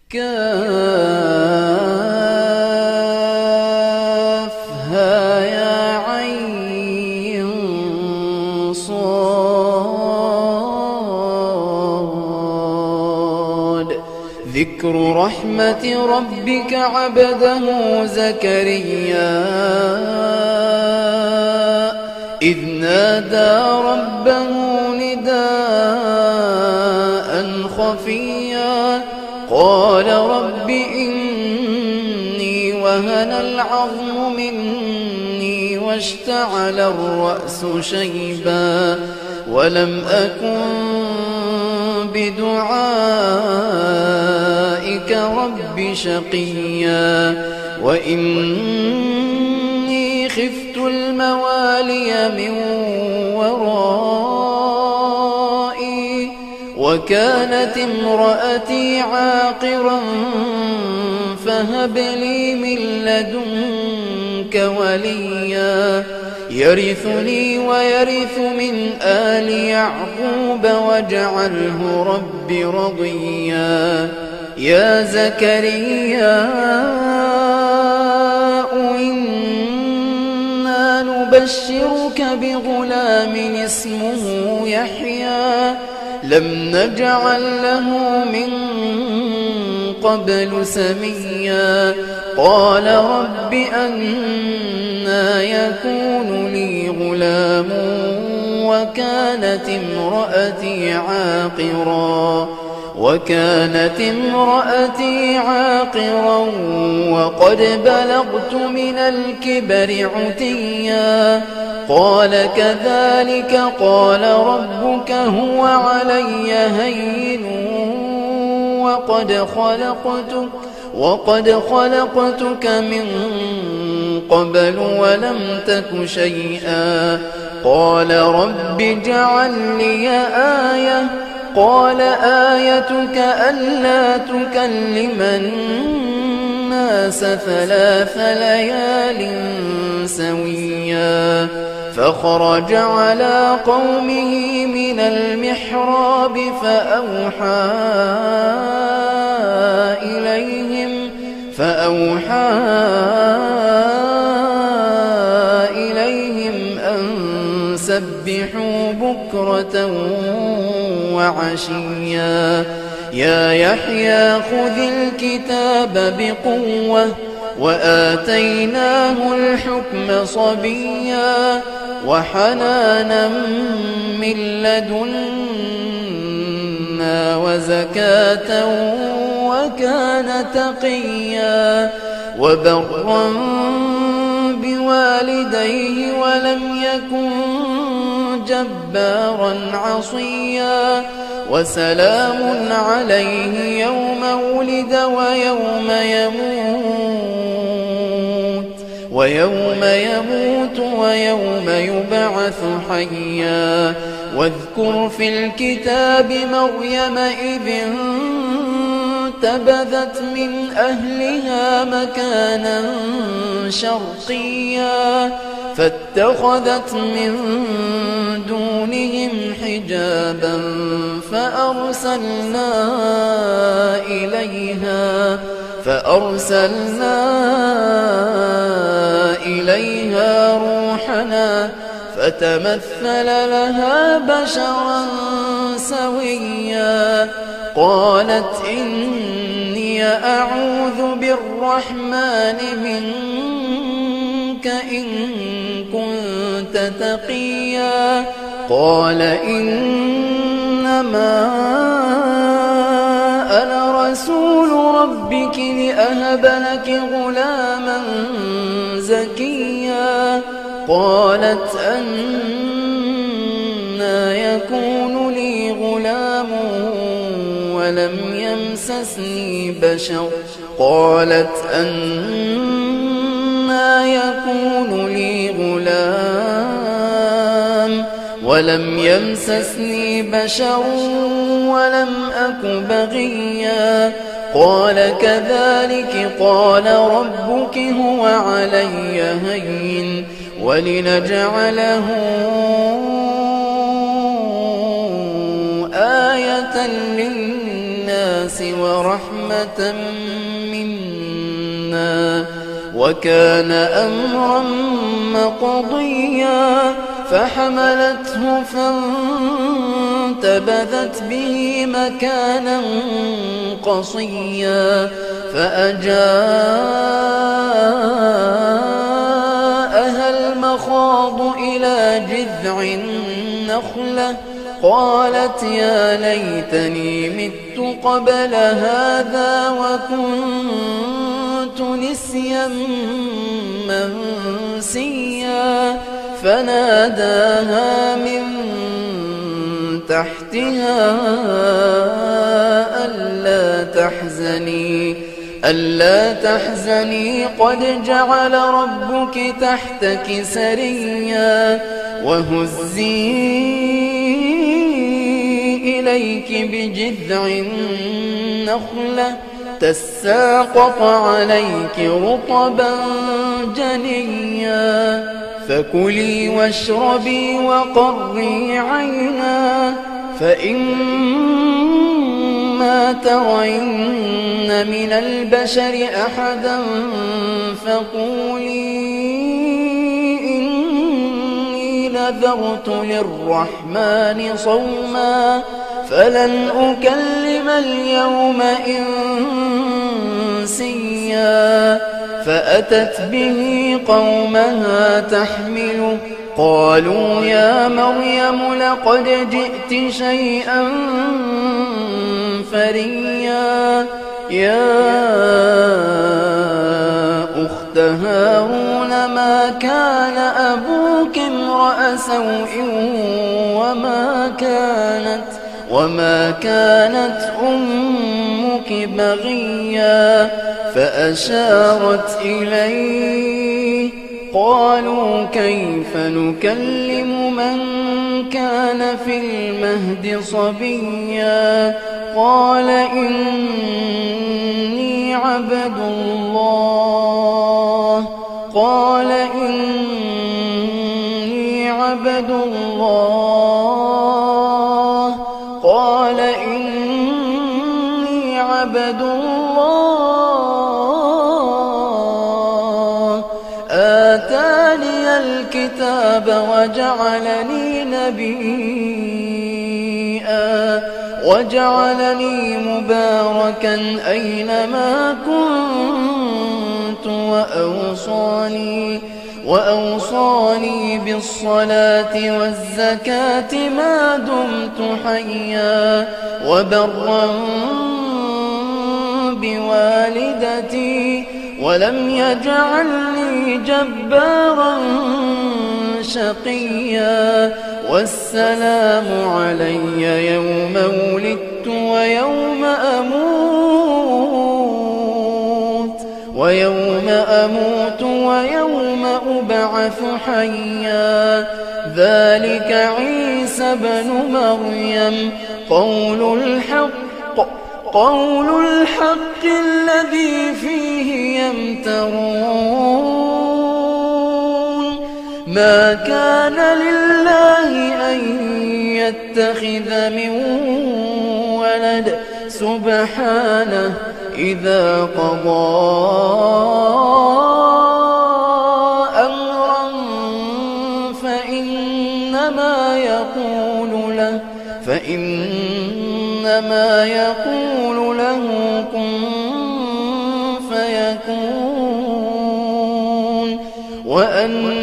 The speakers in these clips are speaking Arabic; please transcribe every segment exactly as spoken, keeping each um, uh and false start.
كافها يا عين صاد. ذكر رحمة ربك عبده زكريا إذ نادى ربه نداء خفيا قال رب إني وهن العظم مني واشتعل الرأس شيبا ولم أكن بدعائك رب شقيا وإني خفت الموالي من ورائي وكانت امرأتي عاقرا فهب لي من لدنك وليا يرثني ويرث من آل يعقوب واجعله رب رضيا. يا زكريا إنا نبشرك بغلام اسمه يحيى لم نجعل له من قبل سميا. قال رب أنى يكون لي غلام وكانت امرأتي عاقرا وكانت امرأتي عاقرا وقد بلغت من الكبر عتيا. قال كذلك قال ربك هو علي هين وقد خلقتك وقد خلقتك من قبل ولم تك شيئا. قال رب اجعل لي آية قال آيتك ألا تكلم الناس ثلاث ليال سويا. فخرج على قومه من المحراب فأوحى إليهم فأوحى إليهم أن سبحوا بكرة وعشيا. يا يحيى خذ الكتاب بقوة وآتيناه الحكم صبيا وحنانا من لدنا وزكاة وكان تقيا وبرا بوالديه ولم يكن جبارا عصيا. وسلام عليه يوم ولد ويوم يموت ويوم يموت ويوم يبعث حيا. واذكر في الكتاب مريم إذ انتبذت من أهلها مكانا شرقيا فاتخذت من دونهم حجابا فأرسلنا إليها فأرسلنا إليها روحنا فتمثل لها بشرا سويا. قالت إني أعوذ بالرحمن منك إن كنت تقيا. قال إنما أنا رسول ربك لأهب لك غلاما زكيا. قالت أنى يكون لي غلام ولم يمسسني بشر. قالت أنى يكون لي غلام ولم يمسسني بشر ولم أك بغيا. قال كذلك قال ربك هو علي هين ولنجعله آية للناس ورحمة منا وكان أمرا مقضيا فحملته فانتبذت به مكانا قصيا فأجاءها المخاض إلى جذع النخلة قالت يا ليتني مت قبل هذا وكنت نسيا منسيا فناداها من تحتها ألا تحزني ألا تحزني قد جعل ربك تحتك سريا وهزي إليك بجذع النخلة تساقط عليك رطبا جنيا فكلي واشربي وقري عينا فإما ترين من البشر أحدا فقولي إني نذرت للرحمن صوما فلن أكلم اليوم إنسيا فأتت به قومها تحمله قالوا يا مريم لقد جئت شيئا فريا يا أخت هارون ما كان أبوك امرأ سوء وما كانت وما كانت أمك بغيا فأشارت إليه قالوا كيف نكلم من كان في المهد صبيا قال إني عبد الله قال إني عبد الله قال إني عبد الله آتاني الكتاب وجعلني نبيا وجعلني مباركا أينما كنت وأوصاني وأوصاني بالصلاة والزكاة ما دمت حيا وبرا بوالدتي ولم يجعلني جبارا شقيا والسلام علي يوم ولدت ويوم أموت ويوم أموت ويوم أبعث حيا ذلك عيسى بن مريم قول الحق قول الحق الذي فيه يمترون ما كان لله أن يتخذ من ولد سبحانه إذا قضى أمرا فإنما يقول له فإنما يقول له كن فيكون وأن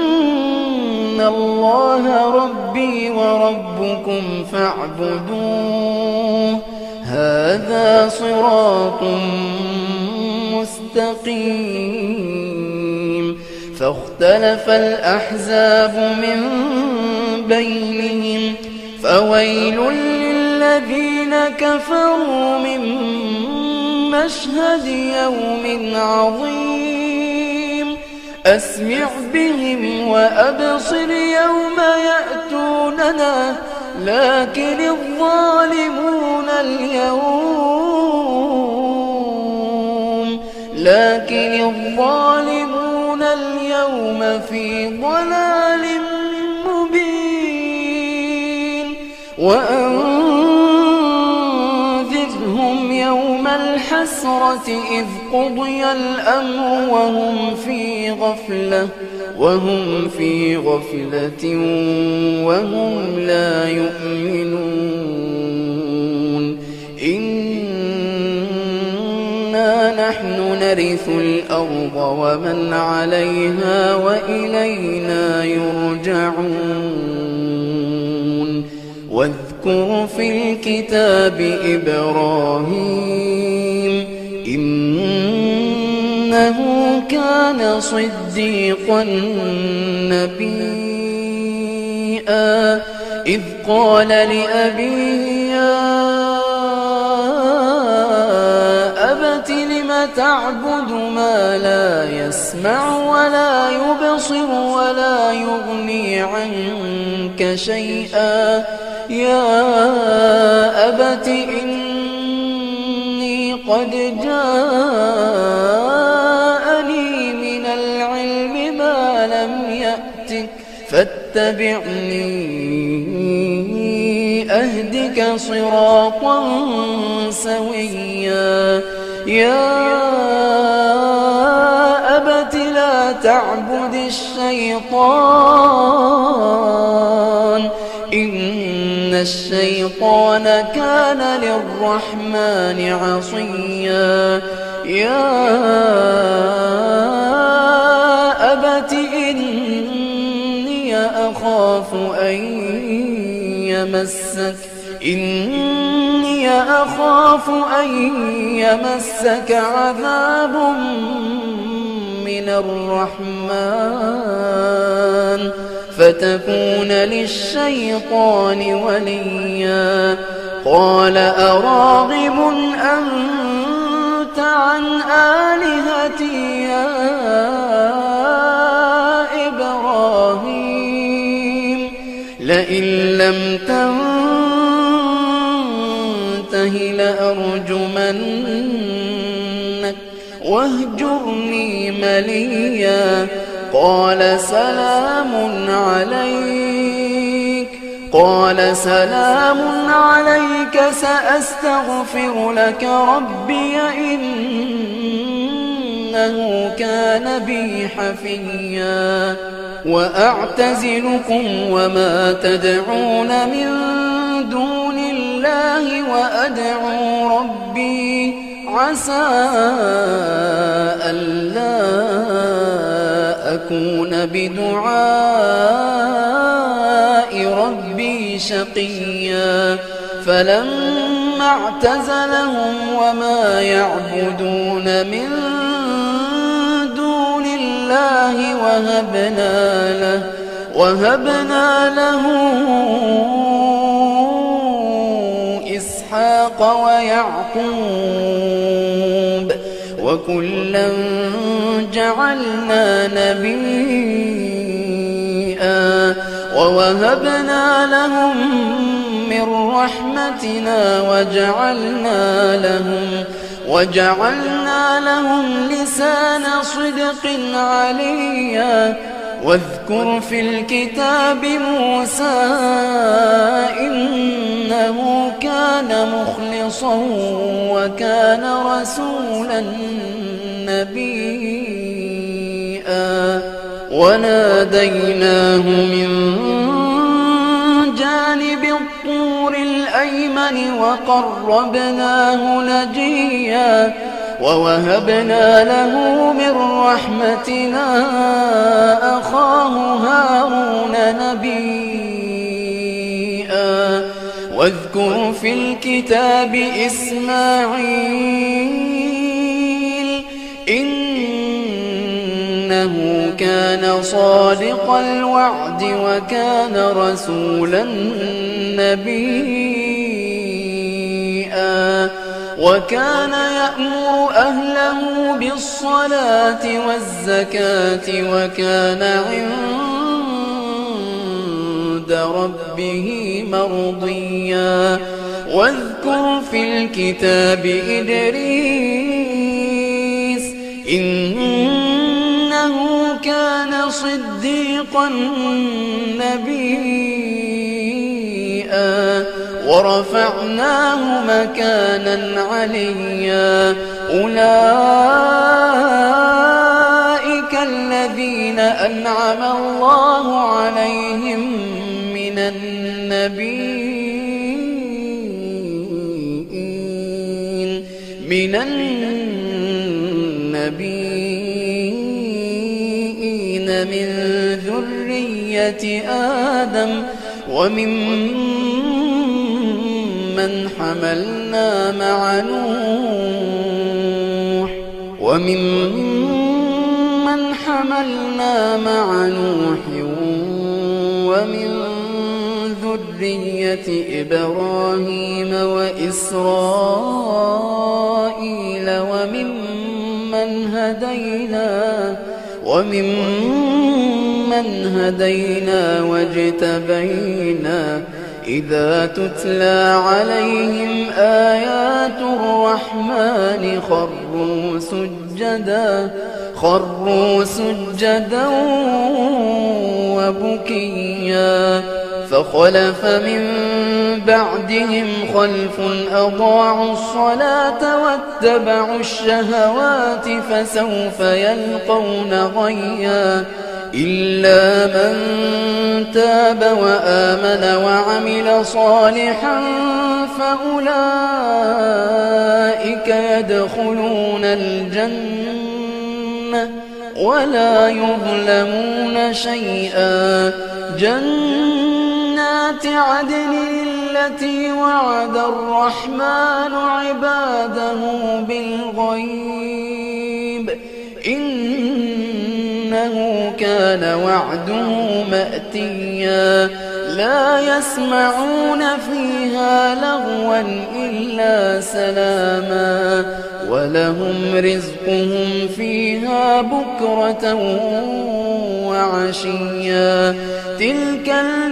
الله ربي وربكم فاعبدوه هذا صراط مستقيم فاختلف الأحزاب من بينهم فويل للذين كفروا من مشهد يوم عظيم أسمع بهم وأبصر يوم يأتوننا لكن الظالمون اليوم لكن الظالمون اليوم في ضلال مبين وأنذرهم الحسرة إذ قضي الأمر وهم في غفلة وهم في غفلة وهم لا يؤمنون إنا نحن نرث الأرض ومن عليها وإلينا يرجعون واذكر في الكتاب إبراهيم إنه كان صديقا نبيا إذ قال لأبيه يا أبت لم تعبد ما لا يسمع ولا يبصر ولا يغني عنك شيئا يا أبت إني قد جاءني من العلم ما لم يأتك فاتبعني أهدك صراطا سويا يا أبت لا تعبد الشيطان إن الشيطان كان للرحمن عصيا يا أبت إني أخاف أن يمسك إني أخاف أن يمسك عذاب من الرحمن فتكون للشيطان وليا قال أراغب أنت عن آلهتي يا إبراهيم لئن لم تنته لأرجمنك واهجرني مليا قال سلام عليك قال سلام عليك سأستغفر لك ربي إنه كان بي حفيا وأعتزلكم وما تدعون من دون الله وأدعو ربي عسى ألا أكون بدعاء ربي شقيا فلما اعتزلهم وما يعبدون من دون الله وهبنا له وهبنا له إسحاق ويعقوب وكلا جعلنا نبيا ووهبنا لهم من رحمتنا وجعلنا لهم وجعلنا لهم لسان صدق عليا واذكر في الكتاب موسى إنه كان مخلصا وكان رسولا نبيا وناديناه من جانب الطور الأيمن وقربناه نجيا ووهبنا له من رحمتنا أخاه هارون نبيا واذكر في الكتاب إسماعيل إنه كان صادق الوعد وكان رسولا نبيا وكان يأمر أهله بالصلاة والزكاة وكان عند ربه مرضيا واذكر في الكتاب إدريس إنه كان صديقا نبيا ورفعناه مكانا عليا أولئك الذين أنعم الله عليهم من النبيين من النبيين من ذرية آدم وممن حملنا مع نوح وممن حملنا مع نوح ومن ذرية إبراهيم وإسرائيل وممن هدينا وممن هدينا واجتبينا إذا تتلى عليهم آيات الرحمن خروا سجدا خروا سجدا وبكيا فخلف من بعدهم خلف أضاعوا الصلاة واتبعوا الشهوات فسوف يلقون غيا إلا من تاب وآمن وعمل صالحا فأولئك يدخلون الجنة ولا يظلمون شيئا جنات عدن التي وعد الرحمن عباده بالغيب إنه كان وعده مأتيا لا يسمعون فيها لغوا إلا سلاما ولهم رزقهم فيها بكرة وعشيا تلك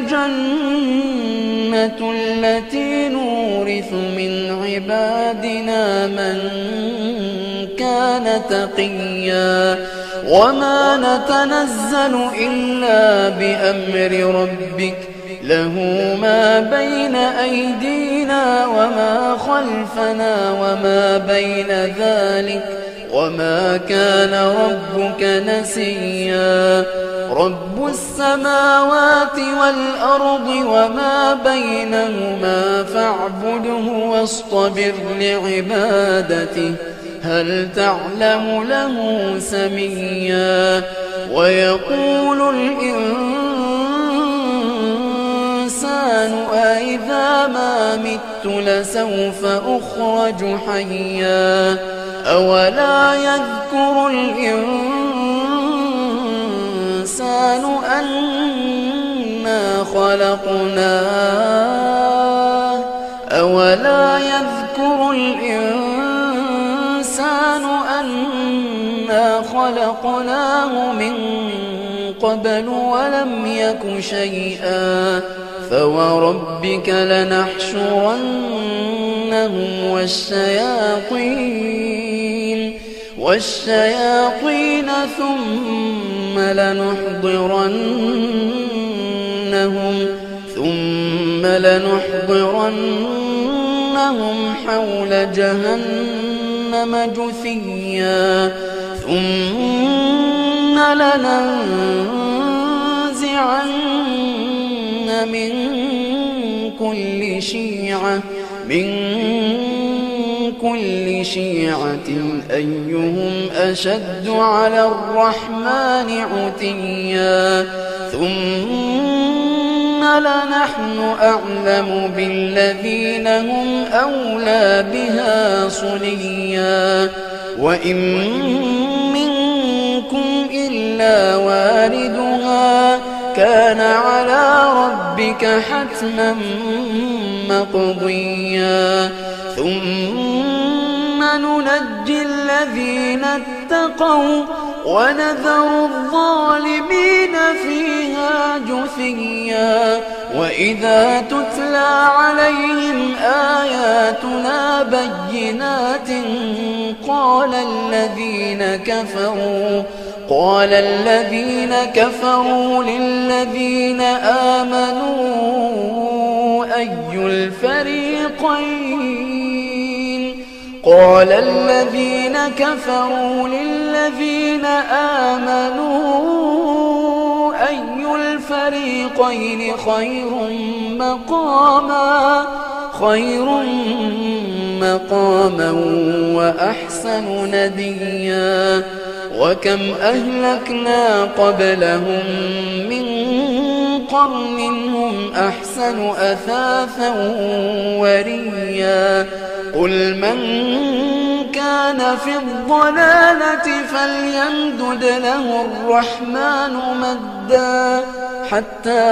الجنة التي نورث من عبادنا من كان تقيا وما نتنزل إلا بأمر ربك له ما بين أيدينا وما خلفنا وما بين ذلك وما كان ربك نسيا رب السماوات والأرض وما بينهما فاعبده واصطبر لعبادته هل تعلم له سميا ويقول الإنسان أإذا ما مت لسوف أخرج حيا أولا يذكر الإنسان أنا خلقناه أولا يذكر الإنسان أنا خلقناه من قبل ولم يك شيئا فوربك لنحشرنهم والشياطين والشياطين ثم لنحضرنهم ثم لنحضرنهم حول جهنم جثيا ثم لننزعن من كل شيعة من كل شيعة أيهم أشد على الرحمن عتيا ثم لنحن أعلم بالذين هم أولى بها صليا وإن منكم إلا واردها كان على ربك حتما مقضيا ثم ننجي الذين اتقوا ونذر الظالمين فيها جثيا وإذا تتلى عليهم آياتنا بينات قال الذين كفروا قال الذين كفروا للذين آمنوا أي الفريقين. قال الذين كفروا للذين آمنوا أي الفريقين خير مقاما خير مقاما وأحسن نديا. وكم أهلكنا قبلهم من قرن هم أحسن أثاثا وريا. قل من كان في الضلالة فليمدد له الرحمن مدا حتى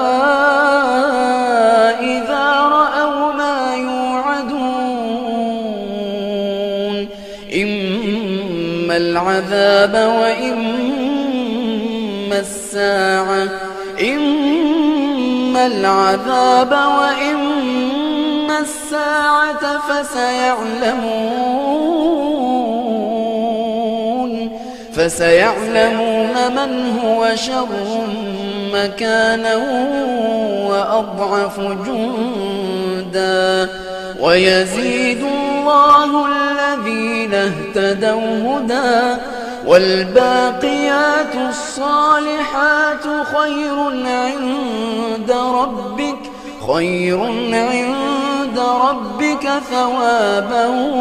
إذا رأوا ما يوعدون إما العذاب وإما الساعة إما العذاب وإما الساعة فسيعلمون فسيعلمون من هو شر مكانا وأضعف جندا. ويزيد الله الذين اهتدوا هدى والباقيات الصالحات خير عند ربك خير عند ربك ثوابا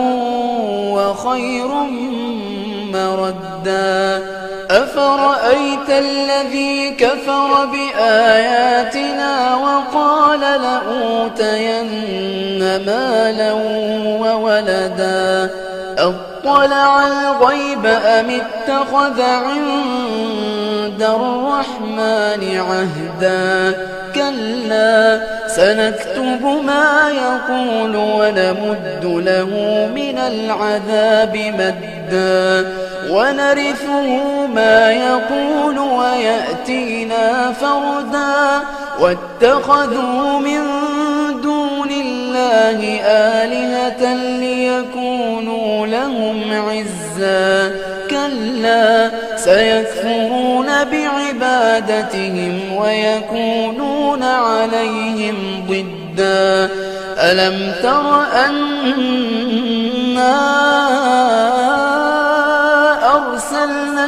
وخير مردا. أفرأيت الذي كفر بآياتنا وقال لأوتين مالا وولدا أطلع الغيب أم اتخذ عند الرحمن عهدا. كلا سنكتب ما يقول ونمد له من العذاب مدا ونرثه ما يقول ويأتينا فردا. واتخذوا من دون الله آلهة ليكونوا لهم عزا. كلا سيكفرون بعبادتهم ويكونون عليهم ضدا. ألم تر أنا أرسلنا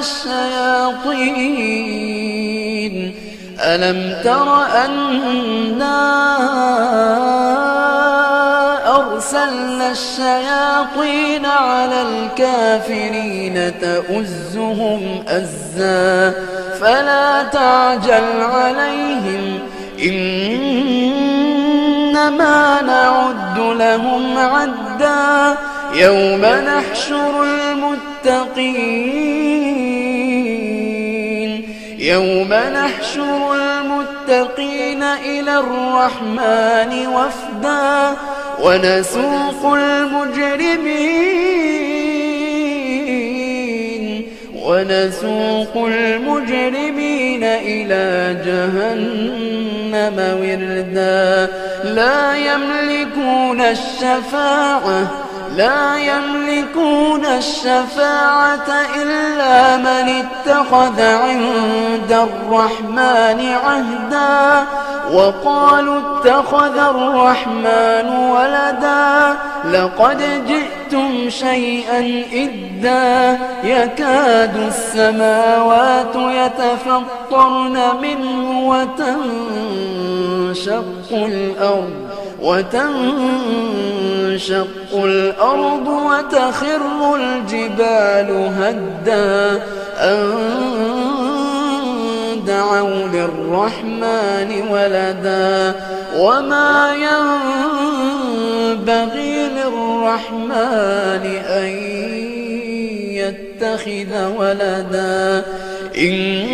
الشياطين ألم تر أنا أرسلنا الشياطين على الكافرين تؤزهم أزا. فلا تعجل عليهم إنما نعد لهم عدا. يوم نحشر المتقين يوم نحشر المتقين إلى الرحمن وفدا ونسوق المجرمين ونسوق المجرمين إلى جهنم وردا. لا يملكون الشفاعة لا يملكون الشفاعة إلا من اتخذ عند الرحمن عهدا. وقالوا اتخذ الرحمن ولدا لقد جئتم شيئا إدا. يكاد السماوات يتفطرن منه وتنشق الأرض وتنشق الأرض وتخر الجبال هدا أن دعوا للرحمن ولدا. وما ينبغي للرحمن أن يتخذ ولدا. إن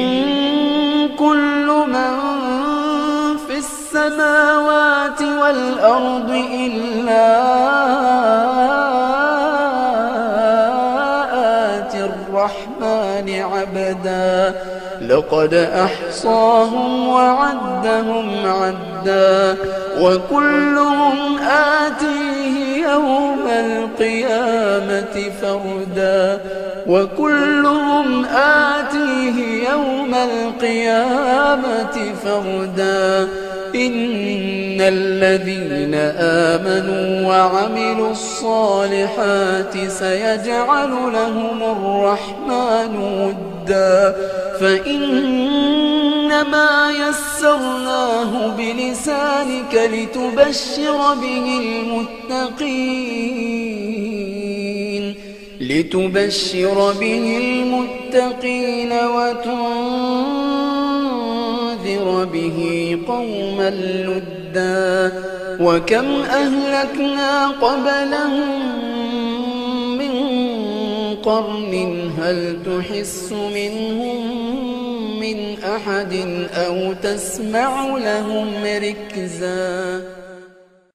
كل من في السماوات والأرض إلا آتي الرحمن عبدا. لقد أحصاهم وعدهم عدا. وكلهم آتيه يوم القيامة فردا وكلهم آتيه يوم القيامة فردا. إن الذين آمنوا وعملوا الصالحات سيجعل لهم الرحمن ودا فإنما يسرناه بلسانك لتبشر به المتقين لتبشر به المتقين وتنذر به قوما لدا وكم أهلكنا قبلهم من قرن هل تحس منهم من أحد أو تسمع لهم ركزا